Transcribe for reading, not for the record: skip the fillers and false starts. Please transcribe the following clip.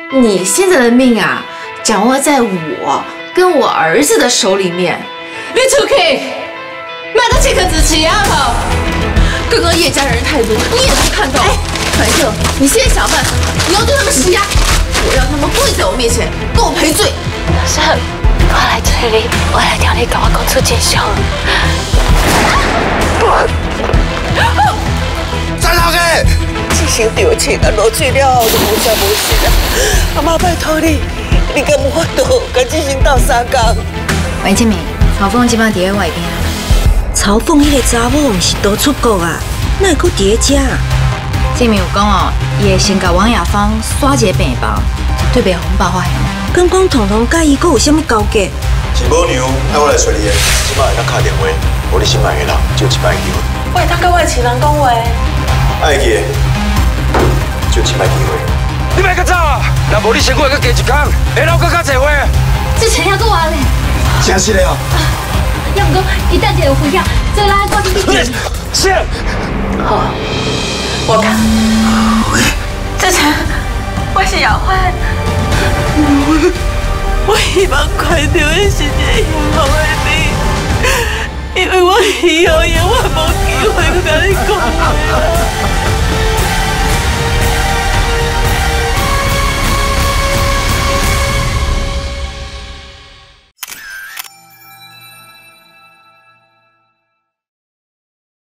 你现在的命啊，掌握在我跟我儿子的手里面。你出去，买到这颗子棋啊！好，刚刚叶家人太多，你也没看到。哎，樊胜，你现在想办法，你要对他们施压，我让他们跪在我面前跟我赔罪。 老师，我来找你，我来听你跟我讲出真相。 张老哥，这身着情啊，落水了后就无啥无事啦。阿妈拜托你，你敢有法度跟这身斗相共？ 喂，姐妹，曹凤即摆伫咧外边。 曹凤迄个查某毋是逃出国啊，哪会阁伫咧遮？ 姐妹有讲哦，伊会先甲王雅芳刷一个病包，对白红包发现。 刚讲彤彤甲伊阁有啥物交集？ 是母娘爱我来找你的，即摆会当敲电话，无你心爱的人就一摆机会。 我会当甲我的情人讲话。 爱记的，就一摆机会。 你别搁走啊！若无你先过来，搁加一工，下楼搁较济话。 之前还搁话咧。 真是的哦。 要唔讲，伊等一下有危险，做咱赶紧去见。 是。 好，我看。志成，我是姚欢。我希望看到的是一个幸福的你，因为我以后永远无机会去跟你讲话。